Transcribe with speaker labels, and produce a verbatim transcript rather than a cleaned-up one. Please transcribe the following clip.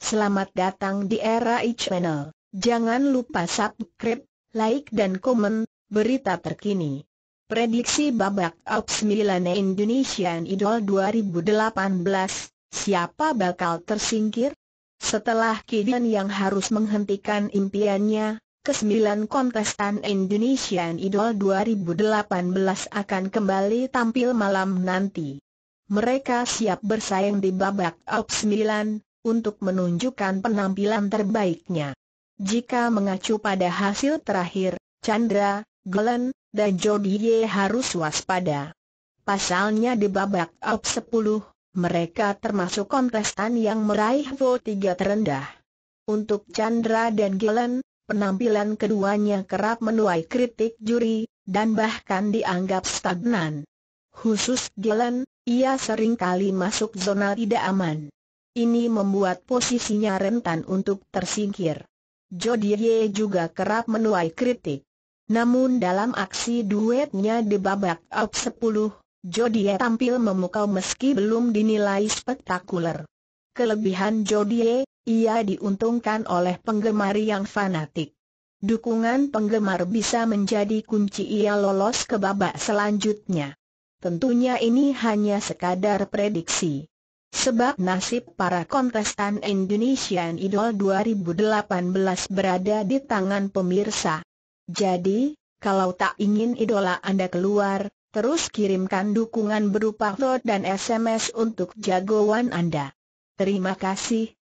Speaker 1: Selamat datang di Era I Channel. Jangan lupa subscribe, like dan komen berita terkini. Prediksi babak out sembilan Indonesian Idol dua ribu delapan belas, siapa bakal tersingkir? Setelah Kidan yang harus menghentikan impiannya, kesembilan kontestan Indonesian Idol dua ribu delapan belas akan kembali tampil malam nanti. Mereka siap bersaing di babak out sembilan untuk menunjukkan penampilan terbaiknya. Jika mengacu pada hasil terakhir, Chandra, Glenn, dan Jodie harus waspada. Pasalnya di babak out sepuluh, mereka termasuk kontestan yang meraih vote tiga terendah. Untuk Chandra dan Glenn, penampilan keduanya kerap menuai kritik juri, dan bahkan dianggap stagnan. Khusus Glenn, ia seringkali masuk zona tidak aman. Ini membuat posisinya rentan untuk tersingkir. Jodie juga kerap menuai kritik. Namun dalam aksi duetnya di babak out sepuluh, Jodie tampil memukau meski belum dinilai spektakuler. Kelebihan Jodie, ia diuntungkan oleh penggemar yang fanatik. Dukungan penggemar bisa menjadi kunci ia lolos ke babak selanjutnya. Tentunya ini hanya sekadar prediksi. Sebab nasib para kontestan Indonesian Idol dua ribu delapan belas berada di tangan pemirsa. Jadi, kalau tak ingin idola Anda keluar, terus kirimkan dukungan berupa vote dan S M S untuk jagoan Anda. Terima kasih.